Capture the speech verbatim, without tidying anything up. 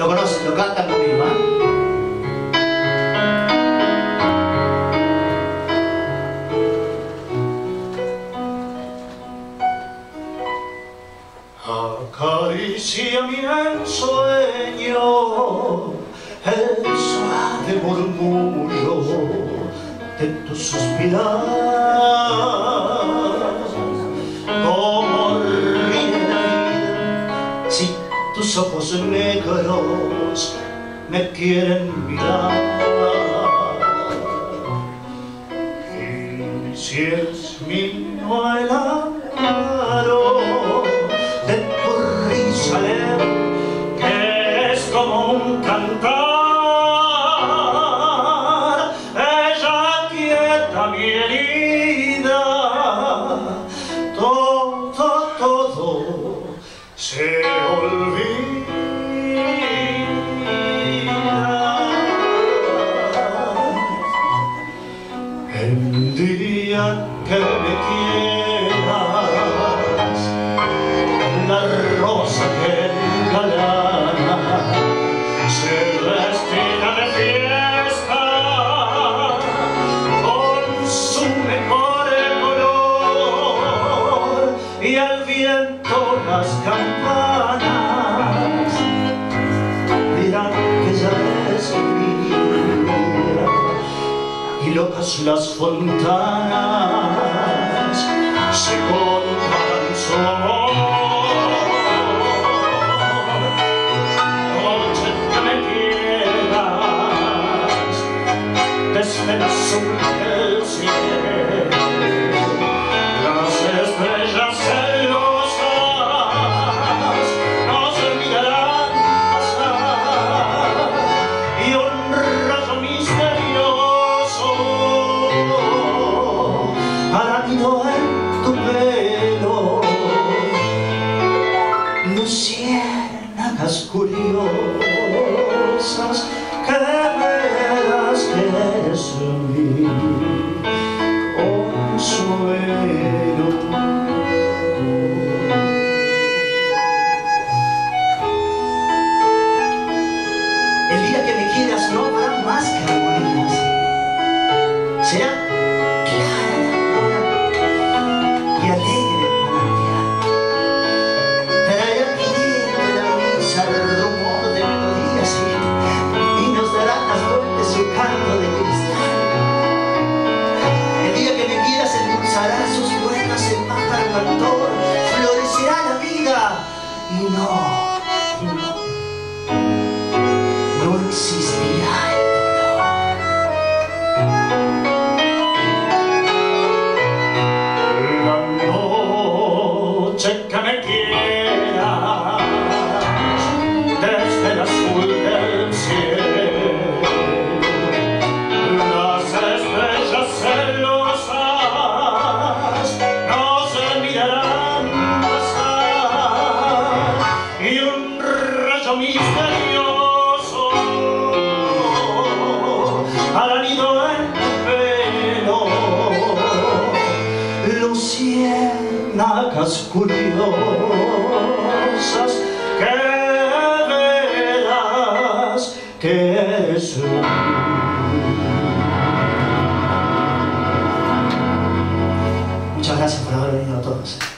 Lo conocen, lo cantan conmigo, ¿eh? Acaricia mi ensueño el suave murmullo de tu suspirar, como ríe la vida si tus ojos negros me quieren mirar. Y si es mío el amparo de tu risa leve, que es como un cantar, ella quieta mi herida, todo, todo se olvida. El día que me quieras, la rosa que engalana se vestirá de fiesta con su mejor color, y al viento las campanas dirán que ya es día, y locas las fontanas se contan su amor. Noche que me quieras, desde el azul del cielo, las estrellas celosas nos olvidarán pasar, y un rayo misterioso hará nido en tu pelo. Luciérnagas curiosas, que verás que eres mi consuelo. El día que me quieras no habrá más que armonías, será clara y alegre manantial, traerá quieta la brisa el rumor de melodías y nos dará las vueltas su canto de cristal. El día que me quieras endulzará sus cuerdas el pájaro cantor, florecerá la vida y no, no, no existirá el dolor. La noche que me quieras, desde el azul del cielo, las estrellas celosas nos mirarán pasar, y un rayo misterioso hará nido en tu pelo. Luciérnagas curiosas, que verás que eres tú. Muchas gracias por haber venido a todos.